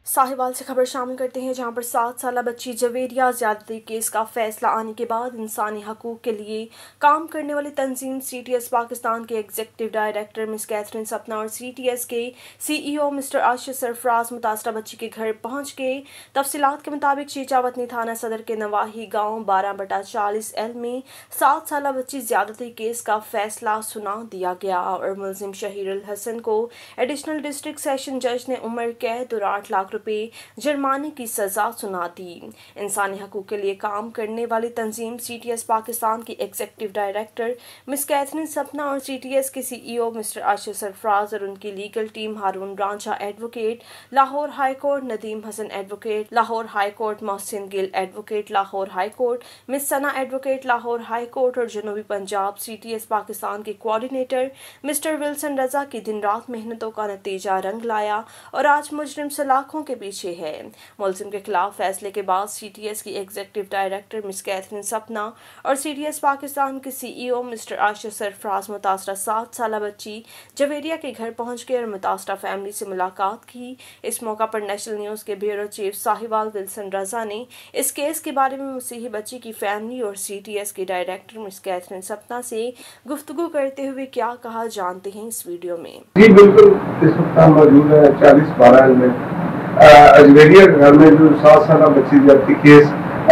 साहिवाल से खबर शामिल करते हैं, जहां पर 7 साला बच्ची जवेरिया ज्यादती केस का फैसला आने के बाद इंसानी हकूक के लिए काम करने वाली तंजीम CTS पाकिस्तान के एग्जीक्यूटिव डायरेक्टर मिस कैथरीन सपना और CTS के CEO मिस्टर आशिफ सरफराज मुतासरा बच्ची के घर पहुंच गए। तफसीलात के मुताबिक चीचावतनी थाना सदर के नवाही गाँव 12/40L में 7 साला बच्ची ज्यादती केस का फैसला सुना दिया गया और मुलजिम शहीरुल हसन को एडिशनल डिस्ट्रिक्ट सेशन जज ने उम्र कैद और 8 लाख रुपए जुर्माने की सजा सुना दी। इंसानी हकूक के लिए काम करने वाली तंजीम CTS पाकिस्तान की एग्जीक्यूटिव डायरेक्टर मिस कैथरीन सपना और CTS के CEO मिस्टर आशिफ सरफराज और उनकी legal team Haroon Ranjha advocate, Lahore high court Nadeem Hassan advocate, Lahore high court Mohsin Gill advocate, Lahore high court miss Sana advocate, Lahore high court और जनूबी पंजाब CTS पाकिस्तान के कोऑर्डिनेटर मिस्टर विल्सन रजा की दिन रात मेहनतों का नतीजा रंग लाया और आज मुजरिम सलाखों के पीछे है। मुलजिम के खिलाफ फैसले के बाद CTS की एग्जीक्यूटिव डायरेक्टर मिस कैथरीन सपना और CTS पाकिस्तान के CEO मिस्टर आशिफ सरफराज मुतासरा 7 साला बच्ची जवेरिया के घर पहुंच गए और मुतासरा फैमिली से मुलाकात की। इस मौका पर नेशनल न्यूज़ के bureau chief Sahiwal Wilson Raza ने इस केस के बारे में मसीही बच्ची की फैमिली और CTS की डायरेक्टर मिस कैथरीन सपना से गुफ्तगू करते हुए क्या कहा, जानते हैं इस वीडियो में। जी बिल्कुल, इस वक्त हम मौजूद है 40/12 में अजमेरिया के घर में जो 7 साला बच्ची जाती केस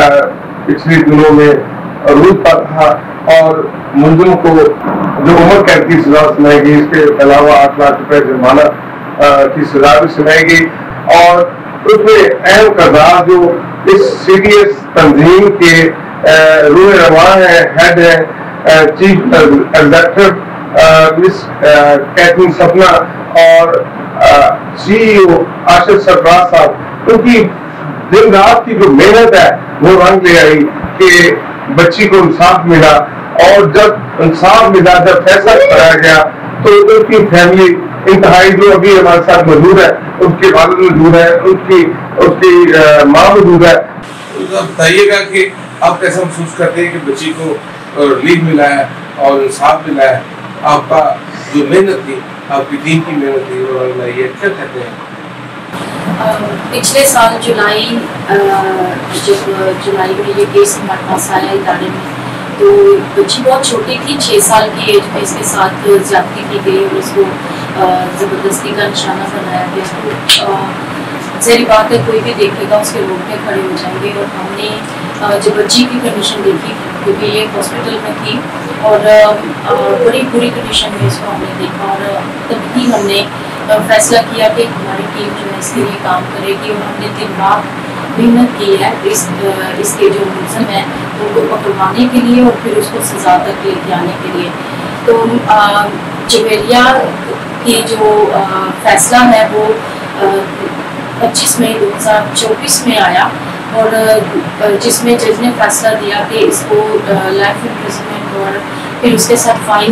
पिछले दिनों में रूल पर था और मुलजिम को जो उम्र कैद की सजा सुनाई गई, इसके अलावा 8 लाख रुपए जुर्माना की सजा भी सुनाई गई और उसमें अहम किरदार जो इस CTS तंजीम के रूह रवा है, हेड है चीफ एग्जीक्यूटिव मिस कैथरीन सपना और CEO आशिफ सरफराज साहब, उनकी दिन रात की जो मेहनत है वो रंग ले आई कि बच्ची को इंसाफ मिला और जब इंसाफ मिला, जब फैसला कराया गया तो उनकी फैमिली इंतहाई जो अभी हमारे साथ मौजूद है, उसके वालिद मौजूद है, उसकी माँ मौजूद है। बताइएगा कि आप कैसा महसूस करते हैं कि बच्ची को रिलीफ मिला है और इंसाफ मिला है, आपका जो मेहनत थी, आपकी टीम की मेहनत थी वो ये क्या कहते हैं? पिछले साल जुलाई में ये केस हमारे पास आया इदारे में, तो बच्ची बहुत छोटी थी, 6 साल की एज में इसके साथ ज्यादती की गई और उसको ज़बरदस्ती का निशाना बनाया गया। तो ज़ाहिर बात है कोई भी देखेगा उसके रोड पे खड़े हो जाएंगे और हमने जब बच्ची की कंडीशन देखी, क्योंकि ये हॉस्पिटल में थी और बड़ी बुरी कंडीशन में इसको हमने देखा और तभी हमने फैसला किया कि हमारी टीम जो है इसके लिए काम करेगी और हमने दिन रात मेहनत की है इसके जो मुलजिम है उनको पकड़वाने के लिए और फिर उसको सजा तक लेके आने के लिए। तो जवेरिया की जो फैसला है वो 25 मई 2024 में आया और जिसमें जज ने फैसला दिया कि इसको लाइफ इम्प्रिजनमेंट और फिर उसके साथ फाइन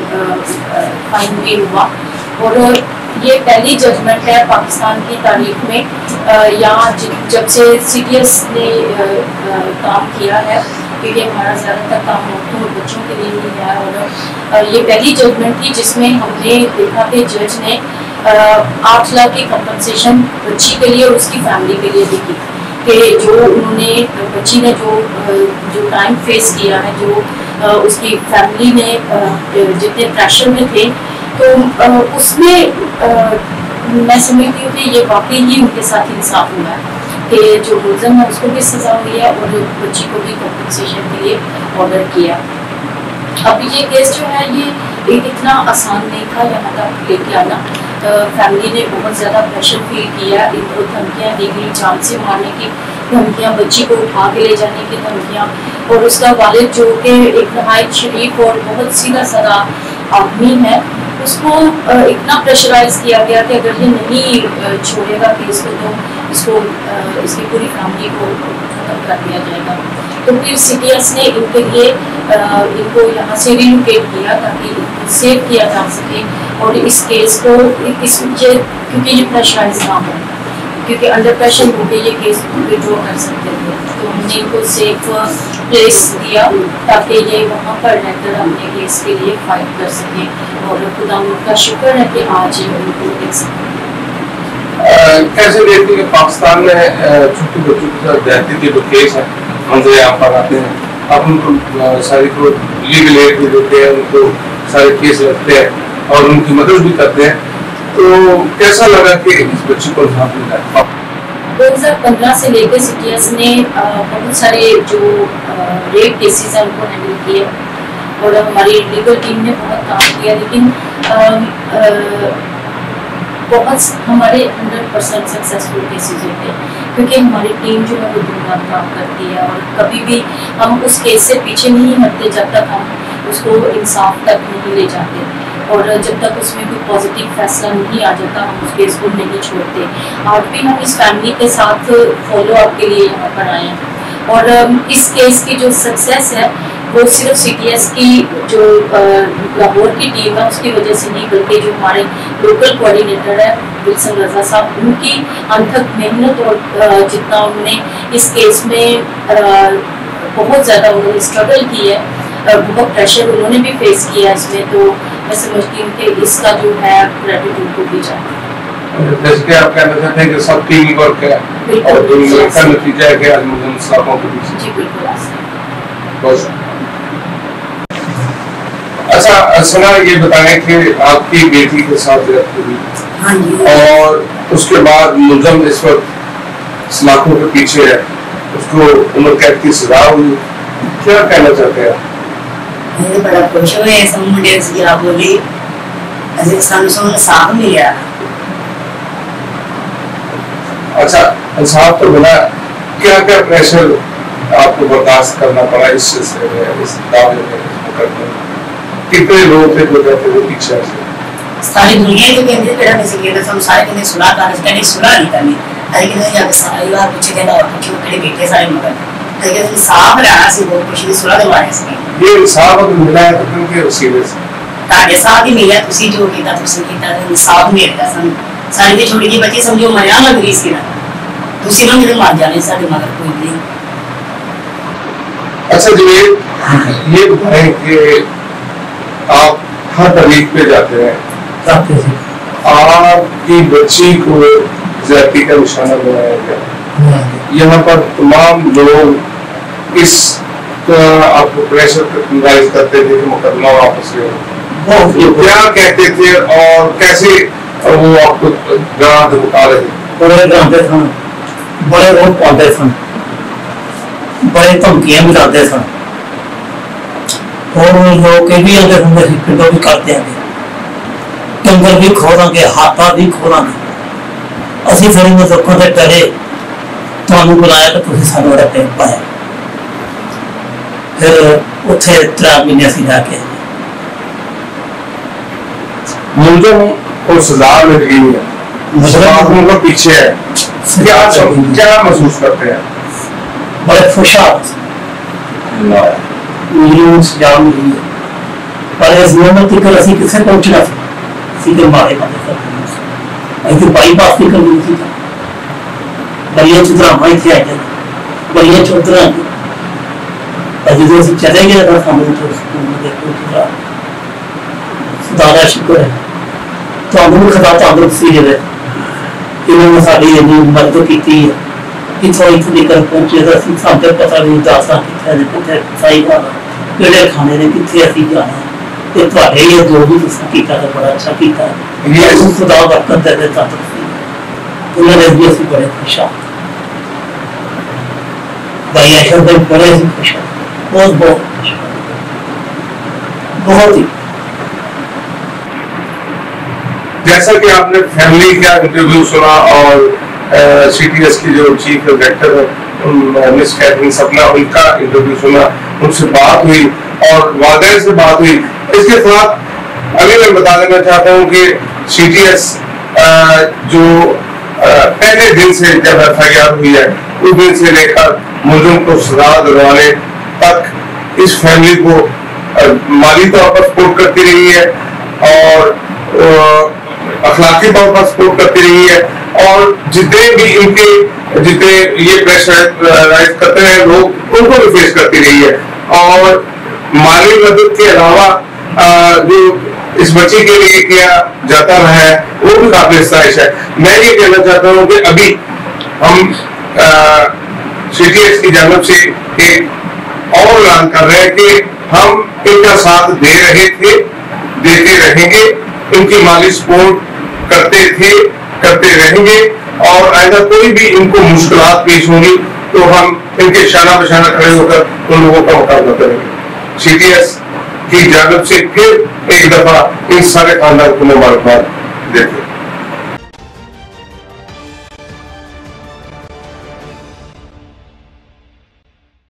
भी हुआ और ये पहली जजमेंट है पाकिस्तान की तारीख में यहाँ जब से CTS ने काम किया है, क्योंकि हमारा ज़्यादातर काम औरतों और बच्चों के लिए ही है और ये पहली जजमेंट थी जिसमें हमने देखा कि जज ने 8 लाख की कंपनसेशन बच्ची के लिए और उसकी फैमिली के लिए दी कि जो उन्होंने बच्ची ने जो टाइम फेस किया है, जो उसकी फैमिली ने जितने प्रेशर में थे, तो उसमें मैं समझती हूँ कि ये वाकई ही उनके साथ इंसाफ हुआ है कि जो मुलजिम है उसको भी सजा हुई है और बच्ची को भी कॉम्पनसेशन के लिए ऑर्डर किया। अब ये केस जो है ये इतना आसान नहीं था यहाँ तक लेके आना। फैमिली ने बहुत ज़्यादा प्रेशर फील किया, इनको धमकियाँ दी गई, जान से मारने की धमकियाँ, बच्ची को उठा के ले जाने की धमकियाँ और उसका वालिद जो कि एक नहायत शरीफ और बहुत सीधा साधा आदमी है, उसको इतना प्रेशराइज किया गया कि अगर ये नहीं छोड़ेगा केस को तो इसकी पूरी फैमिली को खत्म कर दिया जाएगा। तो फिर CTS ने इनके लिए इनको यहाँ से रिलोकेट किया ताकि सेव किया जा सके और इस केस को क्योंकि ये प्रेशराइज ना हो, क्योंकि अंडर प्रेशर होकर ये केस विड्रॉ कर सकते थे, तो हमने इनको सेफ प्लेस दिया ताकि ये वहाँ पर रहकर अपने केस के लिए फाइट कर सकें और खुदा का शुक्र है कि आज ये उनको देख सकें। कैसे देखते हैं पाकिस्तान में छोटे बच्चों के साथ ज्यादती के जो केस हैं मंजर यहाँ पर आते हैं, आप उनको सारी को लीगल एड भी देते हैं, उनको सारे केस रखते हैं और उनकी मदद भी करते हैं, तो कैसा लगा कि इस बच्चे को इंसाफ मिला है? 2015 से लेकर CTS ने बहुत सारे जो रेप केसेस हैं उनको हैंडल किए और हमारी लीगल टीम ने बहुत काम किया, लेकिन बहुत हमारे 100% सक्सेसफुल केसेस होते हैं क्योंकि हमारी टीम जो है वो दिन रात काम करती है और कभी भी हम उस केस से पीछे नहीं हटते जब तक हम उसको इंसाफ तक नहीं ले जाते और जब तक उसमें कोई पॉजिटिव फैसला नहीं आ जाता हम उस केस को नहीं छोड़ते। आज भी हम इस फैमिली के साथ फॉलो अप के लिए यहाँ पर आए हैं और इस केस की जो सक्सेस है वो सिर्फ CTS की जो लाहौर की टीम है उसकी वजह से नहीं, बल्कि जो हमारे लोकल कोऑर्डिनेटर है विल्सन रजा साहब, उनकी अनथक मेहनत और जितना उन्होंने इस केस में बहुत ज़्यादा उन्होंने स्ट्रगल की है, बहुत प्रेशर उन्होंने भी फेस किया है इसमें, तो मैं समझती हूँ कि इसका जो है क्रेडिट उनको भी जाए। जैसे कि आप कहना चाहते हैं कि सब टीम वर्क है और का नतीजा है कि आज मुस्लिम इस्लामों के पीछे। जी बिल्कुल। बहुत अच्छा सुना, ये बताएं कि आपकी बेटी के साथ हुई और उसके बाद मुलजम इस वक्त सलाखों के पीछे है, उसको उम्र कैद की सजा हुई, क्या कहना चाहते हैं? मैं बड़ा खुश हुए सब मुंडे से आप बोली ऐसे सामने साफ मिला। अच्छा इंसाफ तो बना, क्या क्या प्रेशर आपको बर्दाश्त करना पड़ा इस दावे में? कितने लोग थे जो कहते थे पीछे से? सारी दुनिया ही तो कहती है नहीं सके तो हम सारे कहने सुना करने सुना नहीं करनी, लेकिन जाके सारी बार पूछे कहना और क्यों खड़े बैठे सारे मगर लेकिन इंसाफ रहना से बहुत कुछ नहीं सुना दिलवाने से ये इंसाफ अगर मिला है तो क्योंकि सीरियस ताके साथ ही मिला तुसी जो कीता तुसी कीता इंसाफ मिलता सन सारी भी छोटी जी बच्ची समझो मरिया ना ग्रीस की ना तुसी ना मेरे मार जाने सारे मगर कोई नहीं। अच्छा जी ये बताएं कि आप हर तरीक पे जाते हैं, आपकी बच्ची को ज्यादती का निशाना बनाया गया, यहाँ पर तमाम लोग इस आपको प्रेशर राइज करते थे कि मुकदमा वापस ले, तो क्या कहते थे और कैसे वो आपको गाँव बता रहे थे? बड़े रोड पाते सन, बड़े धमकियां भी लाते सन और लोग भी अगर पिंडों भी करते हैं, डंगर भी खोलांगे, हाथा भी खोलांगे, असि फिर इन लोगों से डरे ਤੁਹਾਨੂੰ बुलाया तो तुम सानू रखे पाया, फिर उथे 3 महीने असी जाके मुलजम को सजा मिल गई है, मुसलमानों का पीछे है, क्या महसूस करते हैं? बड़े खुशहाल सजा मिली है, पर इस मोहम्मद तक असी किसे पहुंचना सीधे मारे बंद बाईपास की करनी थी, बलिया चुतरा माई थे आज बलिया चुतरा जो चले गए था सामने तो दादा शुक्र है तो खता तंदुरुस्ती है इन्होंने साड़ी इन्नी मदद की है कितों इतने निकल पहुंचे तो असं सामने पता नहीं दासा कितने सही केड़े खाने ने कितने असी जाना तो थोड़े ये जो भी किया तो बड़ा अच्छा किया ये खुदा बरकत दे तंदुरुस्ती उन्होंने भी असी बड़े खुश हाँ भाई ऐसा तो बड़े ही खुश हाँ बहुत बहुत खुश बहुत ही। जैसा कि आपने फैमिली का इंटरव्यू सुना और CTS की जो चीफ डायरेक्टर है मिस कैथरीन सपना उनका इंटरव्यू सुना, उनसे बात हुई और वालिदैन से बात हुई, इसके साथ अभी मैं बता देना चाहता हूँ कि CTS जो पहले दिन से जब FIR हुई है उस दिन से लेकर मुलजिम को सजा दिलवाने तक इस फैमिली को माली तौर पर सपोर्ट करती रही है और अखलाकी तौर पर सपोर्ट करती रही है और जितने भी जितने ये प्रेशर राइज करते हैं लोग उनको भी फेस करती रही है और माली मदद के अलावा जो اس بچی کے لیے کیا جاتا رہا ہے وہ بھی قابل ستائش ہے. میں یہ کہنا چاہتا ہوں کہ ابھی ہم CTS کی جانب سے ایک اور اعلان کر رہے ہیں کہ ہم ان کا ساتھ دے رہے تھے, دیتے رہیں گے, ان کی مالی سپورٹ کرتے تھے, کرتے رہیں گے, اور آئندہ کوئی بھی ان کو مشکلات پیش ہوں گی تو ہم ان کے شانہ بشانہ کھڑے ہو کر ان لوگوں کا مقابلہ کریں گے. CTS کی جانب سے پھر ایک دفعہ ان سارے خاندان کو مبارکباد دیتے ہیں.